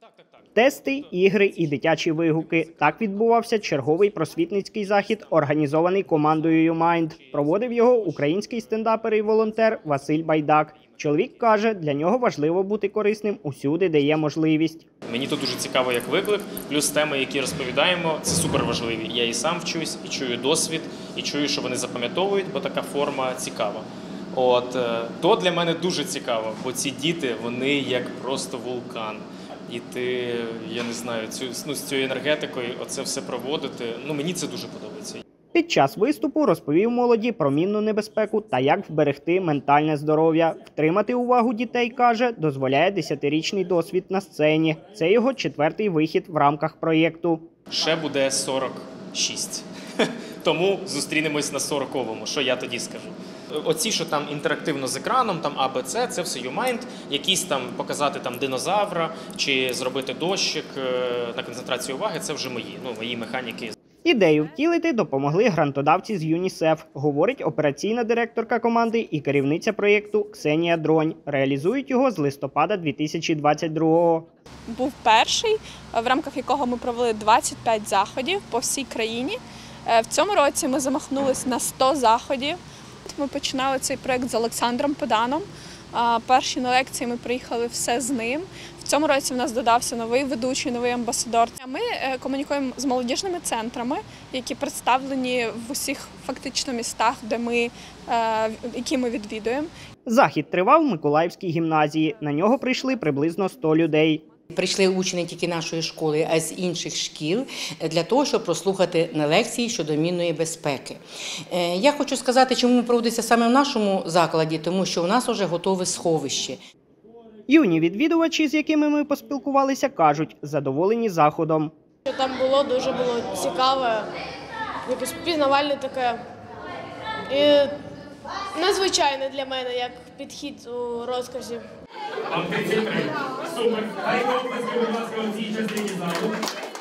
Тести, ігри і дитячі вигуки. Так відбувався черговий просвітницький захід, організований командою YouMind. Проводив його український стендапер і волонтер Василь Байдак. Чоловік каже, для нього важливо бути корисним усюди, де є можливість. Мені тут дуже цікаво як виклик, плюс теми, які розповідаємо, це супер важливі. Я і сам вчусь, і чую досвід, і чую, що вони запам'ятовують, бо така форма цікава. То для мене дуже цікаво, бо ці діти, вони як просто вулкан. І ти, я не знаю, з цією енергетикою оце все проводити, мені це дуже подобається. Під час виступу розповів молоді про мінну небезпеку та як вберегти ментальне здоров'я. Втримати увагу дітей, каже, дозволяє 10-річний досвід на сцені. Це його 4-й вихід в рамках проєкту. Ще буде 46. Тому зустрінемось на 40-му, що я тоді скажу. Оці, що там інтерактивно з екраном, там АБЦ, це все YouMind, якісь там показати там динозавра чи зробити дощик на концентрацію уваги, це вже мої механіки. Ідею втілити допомогли грантодавці з ЮНІСЕФ, говорить операційна директорка команди і керівниця проєкту Ксенія Дронь. Реалізують його з листопада 2022-го. Був перший, в рамках якого ми провели 25 заходів по всій країні. В цьому році ми замахнулись на 100 заходів. Ми починали цей проєкт з Олександром Педаном. Перші на лекції ми приїхали все з ним. В цьому році в нас додався новий ведучий, новий амбасадор. Ми комунікуємо з молодіжними центрами, які представлені в усіх фактично містах, які ми відвідуємо. Захід тривав в Миколаївській гімназії. На нього прийшли приблизно 100 людей. Прийшли учні не тільки нашої школи, а й з інших шкіл для того, щоб прослухати на лекції щодо мінної безпеки. Я хочу сказати, чому проводиться саме в нашому закладі, тому що у нас вже готове сховище. Юні відвідувачі, з якими ми поспілкувалися, кажуть, задоволені заходом. Там дуже було цікаве, якесь пізнавальне таке і незвичайне для мене, як підхід у розказі. Вам 33. Супер. Дайте оплески, будь ласка, у цій частині залу.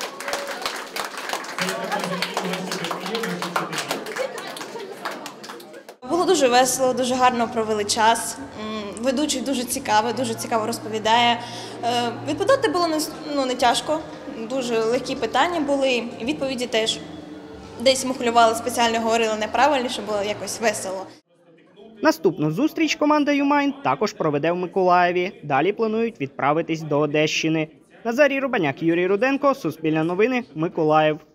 Було дуже весело, дуже гарно провели час. Ведучий дуже цікаво розповідає. Відповідати було не тяжко, дуже легкі питання були, і відповіді теж. Десь ми хвилювали, спеціально говорили неправильно, щоб було якось весело. Наступну зустріч команда YouMind також проведе в Миколаєві. Далі планують відправитись до Одещини. Назарій Рубаняк, Юрій Руденко, Суспільне новини, Миколаїв.